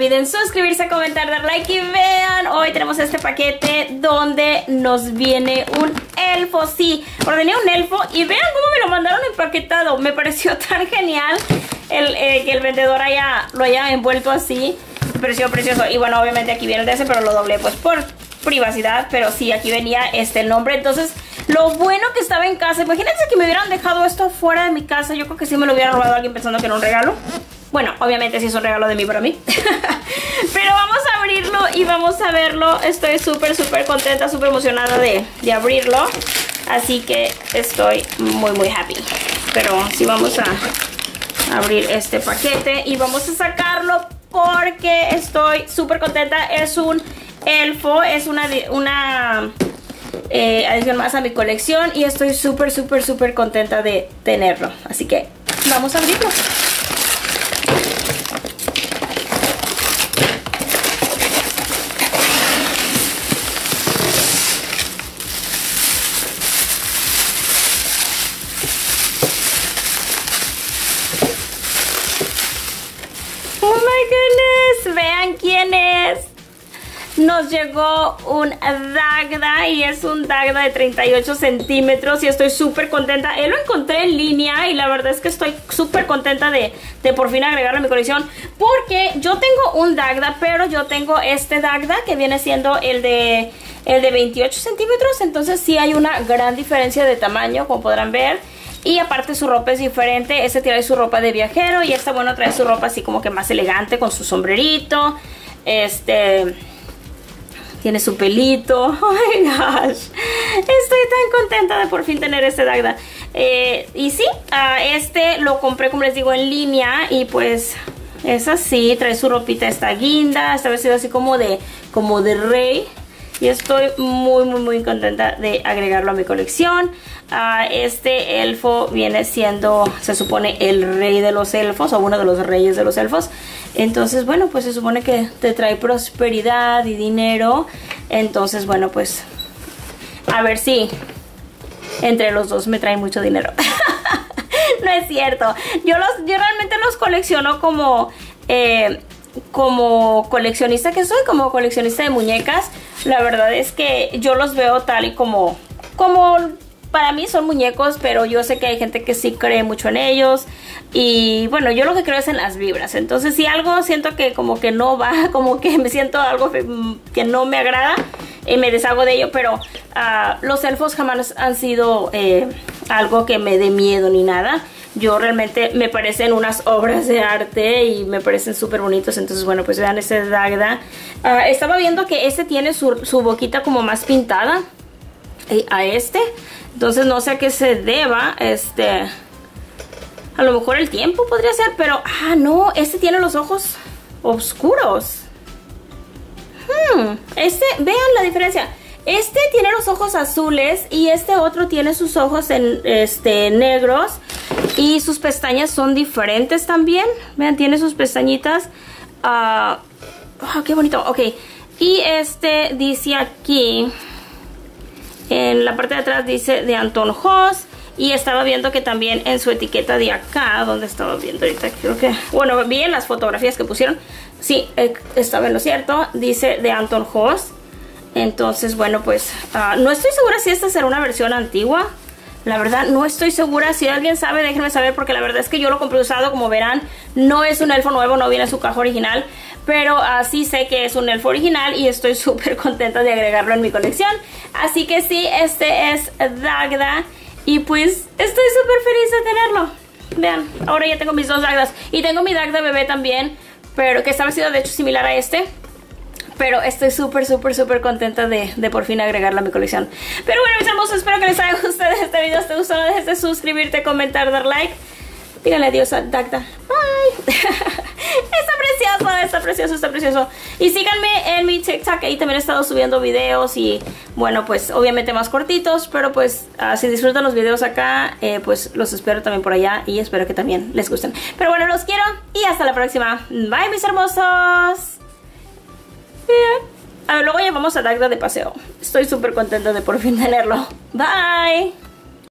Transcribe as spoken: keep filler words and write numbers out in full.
olviden suscribirse, comentar, dar like y vean, hoy tenemos este paquete donde nos viene un elfo. Sí, ordené un elfo y vean cómo me lo mandaron empaquetado. Me pareció tan genial el, eh, que el vendedor haya, lo haya envuelto así. Me pareció precioso. Y bueno, obviamente aquí viene el de ese, pero lo doblé pues por privacidad. Pero sí, aquí venía este el nombre. Entonces, lo bueno que estaba en casa. Imagínense que me hubieran dejado esto fuera de mi casa. Yo creo que sí me lo hubiera robado alguien pensando que era un regalo. Bueno, obviamente sí es un regalo de mí para mí. Pero vamos a abrirlo y vamos a verlo. Estoy súper, súper contenta, súper emocionada de, de abrirlo. Así que estoy muy, muy happy. Pero sí vamos a abrir este paquete y vamos a sacarlo porque estoy súper contenta. Es un elfo, es una, una eh, adición más a mi colección y estoy súper, súper, súper contenta de tenerlo. Así que vamos a abrirlo. Oh my goodness, vean quién es. Nos llegó un Dagda y es un Dagda de treinta y ocho centímetros y estoy súper contenta. Él lo encontré en línea y la verdad es que estoy súper contenta de, de por fin agregarlo a mi colección. Porque yo tengo un Dagda, pero yo tengo este Dagda que viene siendo el de, el de veintiocho centímetros. Entonces sí hay una gran diferencia de tamaño, como podrán ver. Y aparte su ropa es diferente. Este trae su ropa de viajero y esta, bueno, trae su ropa así como que más elegante con su sombrerito. Este... Tiene su pelito. Oh my gosh. Estoy tan contenta de por fin tener este Dagda. Eh, y sí, uh, este lo compré, como les digo, en línea. Y pues es así. Trae su ropita esta guinda. Está vestido así como de, como de rey. Y estoy muy, muy, muy contenta de agregarlo a mi colección. Uh, este elfo viene siendo, se supone, el rey de los elfos. O uno de los reyes de los elfos. Entonces, bueno, pues se supone que te trae prosperidad y dinero. Entonces, bueno, pues a ver si entre los dos me trae mucho dinero. No es cierto. Yo, los, yo realmente los colecciono como... Eh, como coleccionista que soy, como coleccionista de muñecas. La verdad es que yo los veo tal y como como para mí son muñecos, pero yo sé que hay gente que sí cree mucho en ellos. Y bueno, yo lo que creo es en las vibras. Entonces si algo siento que como que no va, como que me siento algo que no me agrada, eh, me deshago de ello. Pero uh, los elfos jamás han sido eh, algo que me dé miedo ni nada. Yo realmente me parecen unas obras de arte y me parecen súper bonitos. Entonces, bueno, pues vean este Dagda. Uh, estaba viendo que este tiene su, su boquita como más pintada eh, a este. Entonces no sé a qué se deba. Este, a lo mejor el tiempo podría ser, pero... Ah, no, este tiene los ojos oscuros. Hmm, este, vean la diferencia. Este tiene los ojos azules y este otro tiene sus ojos en, este, negros. Y sus pestañas son diferentes también. Vean, tiene sus pestañitas. Uh, oh, qué bonito. Ok. Y este dice aquí, en la parte de atrás dice de Anton Hoss. Y estaba viendo que también en su etiqueta de acá, donde estaba viendo ahorita, creo que... Bueno, vi en las fotografías que pusieron. Sí, eh, estaba en lo cierto. Dice de Anton Hoss. Entonces, bueno, pues uh, no estoy segura si esta será una versión antigua. La verdad no estoy segura. Si alguien sabe, déjenme saber, porque la verdad es que yo lo compré usado. Como verán, no es un elfo nuevo, no viene en su caja original, pero así uh, sé que es un elfo original y estoy súper contenta de agregarlo en mi colección. Así que sí, este es Dagda y pues estoy súper feliz de tenerlo. Vean, ahora ya tengo mis dos Dagdas y tengo mi Dagda bebé también, pero que está vestido de hecho similar a este. Pero estoy súper, súper, súper contenta de, de por fin agregarla a mi colección. Pero bueno, mis hermosos, espero que les haya gustado este video. Si te gustó, no dejes de suscribirte, comentar, dar like. Díganle adiós a Dagda. Bye. Está precioso, está precioso, está precioso. Y síganme en mi TikTok. Ahí también he estado subiendo videos y, bueno, pues obviamente más cortitos. Pero pues uh, si disfrutan los videos acá, eh, pues los espero también por allá. Y espero que también les gusten. Pero bueno, los quiero y hasta la próxima. Bye, mis hermosos. A ver, luego llevamos a Dagda de paseo. Estoy súper contenta de por fin tenerlo. Bye.